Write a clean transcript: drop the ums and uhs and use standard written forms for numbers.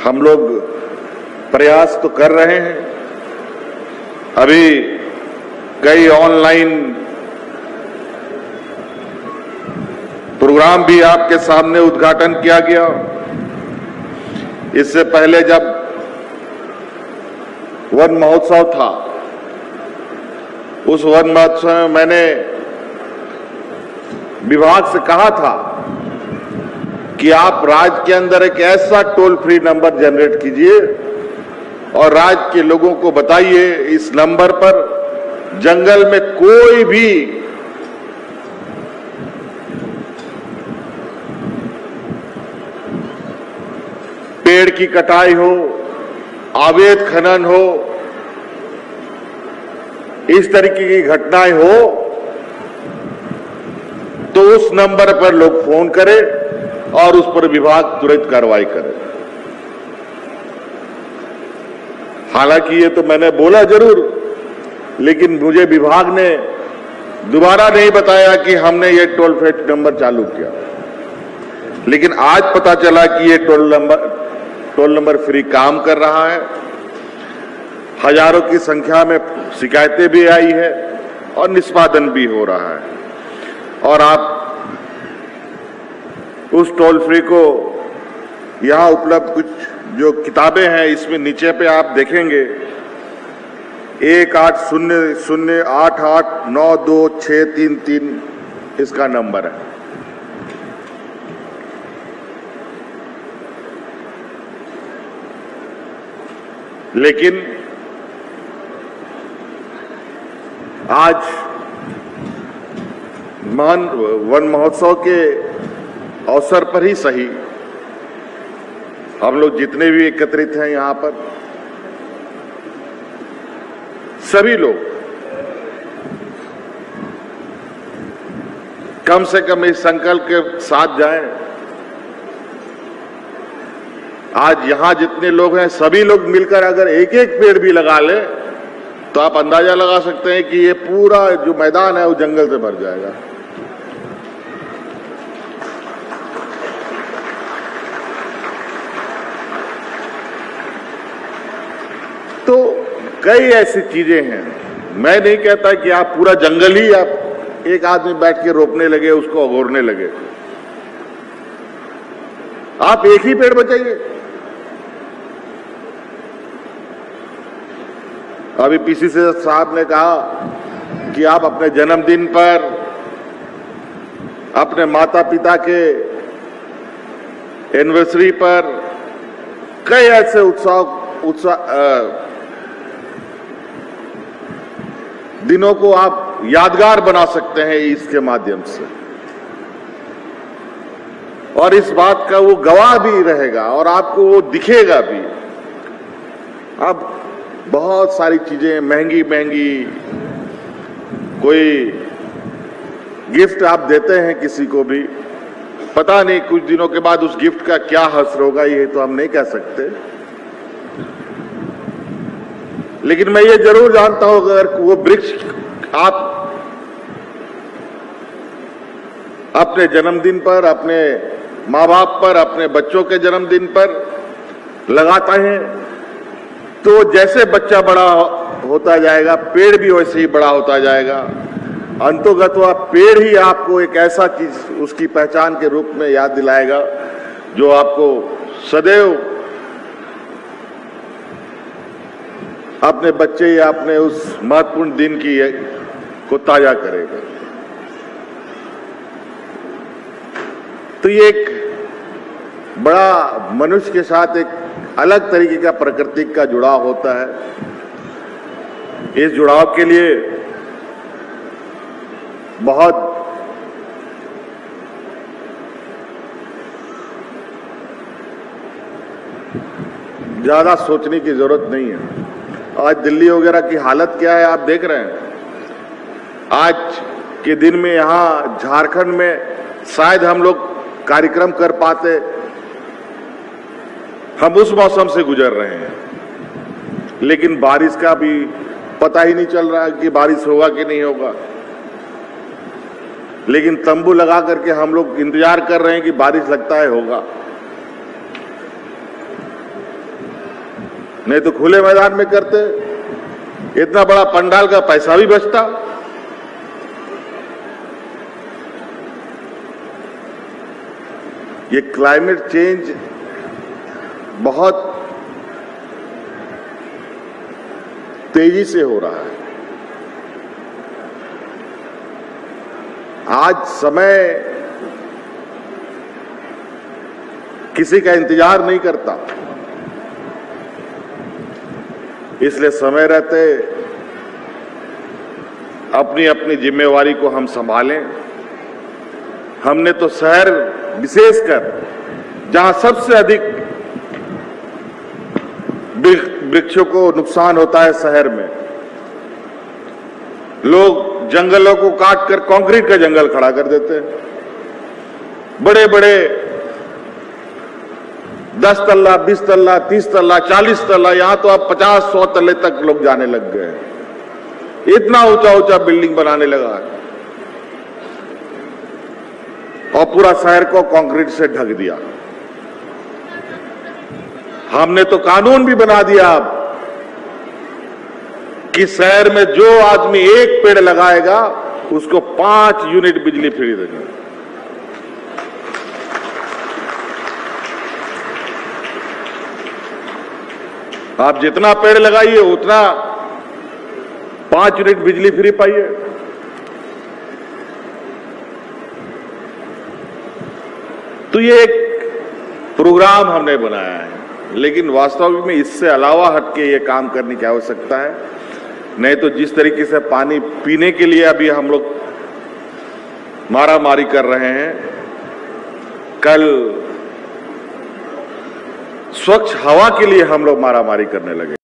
हम लोग प्रयास तो कर रहे हैं। अभी कई ऑनलाइन प्रोग्राम भी आपके सामने उद्घाटन किया गया। इससे पहले जब वन महोत्सव था, उस वन महोत्सव में मैंने विभाग से कहा था कि आप राज्य के अंदर एक ऐसा टोल फ्री नंबर जनरेट कीजिए और राज्य के लोगों को बताइए इस नंबर पर जंगल में कोई भी पेड़ की कटाई हो, अवैध खनन हो, इस तरीके की घटनाएं हो तो उस नंबर पर लोग फोन करें और उस पर विभाग तुरंत कार्रवाई करे। हालांकि ये तो मैंने बोला जरूर, लेकिन मुझे विभाग ने दोबारा नहीं बताया कि हमने ये टोल फ्री नंबर चालू किया। लेकिन आज पता चला कि ये टोल नंबर फ्री काम कर रहा है। हजारों की संख्या में शिकायतें भी आई है और निष्पादन भी हो रहा है। और आप उस टोल फ्री को यहां उपलब्ध कुछ जो किताबें हैं, इसमें नीचे पे आप देखेंगे 180088926333 इसका नंबर है। लेकिन आज वन महोत्सव के अवसर पर ही सही, हम लोग जितने भी एकत्रित हैं यहां पर, सभी लोग कम से कम इस संकल्प के साथ जाएं। आज यहां जितने लोग हैं सभी लोग मिलकर अगर एक एक पेड़ भी लगा ले तो आप अंदाजा लगा सकते हैं कि ये पूरा जो मैदान है वो जंगल से भर जाएगा। तो कई ऐसी चीजें हैं। मैं नहीं कहता कि आप पूरा जंगल ही आप एक आदमी बैठ के रोपने लगे, उसको अगोरने लगे। आप एक ही पेड़ बचाइए। अभी पीसी साहब ने कहा कि आप अपने जन्मदिन पर, अपने माता पिता के एनिवर्सरी पर कई ऐसे दिनों को आप यादगार बना सकते हैं इसके माध्यम से, और इस बात का वो गवाह भी रहेगा और आपको वो दिखेगा भी। अब बहुत सारी चीजें महंगी महंगी, कोई गिफ्ट आप देते हैं किसी को भी, पता नहीं कुछ दिनों के बाद उस गिफ्ट का क्या असर होगा, ये तो हम नहीं कह सकते। लेकिन मैं ये जरूर जानता हूं अगर वो वृक्ष आप अपने जन्मदिन पर, अपने माँ बाप पर, अपने बच्चों के जन्मदिन पर लगाता है तो जैसे बच्चा बड़ा होता जाएगा पेड़ भी वैसे ही बड़ा होता जाएगा। अंतोगत्वा पेड़ ही आपको एक ऐसा चीज उसकी पहचान के रूप में याद दिलाएगा जो आपको सदैव अपने बच्चे या अपने उस महत्वपूर्ण दिन की को ताजा करेगा। तो ये एक बड़ा मनुष्य के साथ एक अलग तरीके का प्रकृति का जुड़ाव होता है। इस जुड़ाव के लिए बहुत ज्यादा सोचने की जरूरत नहीं है। आज दिल्ली वगैरह की हालत क्या है आप देख रहे हैं। आज के दिन में यहां झारखंड में शायद हम लोग कार्यक्रम कर पाते, हम उस मौसम से गुजर रहे हैं। लेकिन बारिश का भी पता ही नहीं चल रहा कि बारिश होगा कि नहीं होगा। लेकिन तंबू लगा करके हम लोग इंतजार कर रहे हैं कि बारिश लगता है होगा। नहीं तो खुले मैदान में करते, इतना बड़ा पंडाल का पैसा भी बचता। ये क्लाइमेट चेंज बहुत तेजी से हो रहा है। आज समय किसी का इंतजार नहीं करता, इसलिए समय रहते अपनी अपनी जिम्मेवारी को हम संभालें। हमने तो शहर विशेषकर जहां सबसे अधिक वृक्षों को नुकसान होता है, शहर में लोग जंगलों को काटकर कंक्रीट का जंगल खड़ा कर देते हैं। बड़े बड़े 10 तल्ला, 20 तल्ला, 30 तल्ला, 40 तल्ला, यहां तो अब 50-100 तल्ले तक लोग जाने लग गए हैं। इतना ऊंचा ऊंचा बिल्डिंग बनाने लगा है और पूरा शहर को कंक्रीट से ढक दिया। हमने तो कानून भी बना दिया अब कि शहर में जो आदमी एक पेड़ लगाएगा उसको 5 यूनिट बिजली फ्री देंगे। आप जितना पेड़ लगाइए उतना 5 यूनिट बिजली फ्री पाइए। तो ये एक प्रोग्राम हमने बनाया है, लेकिन वास्तव में इससे अलावा हटके ये काम करने की आवश्यकता है। नहीं तो जिस तरीके से पानी पीने के लिए अभी हम लोग मारामारी कर रहे हैं, कल स्वच्छ हवा के लिए हम लोग मारामारी करने लगे।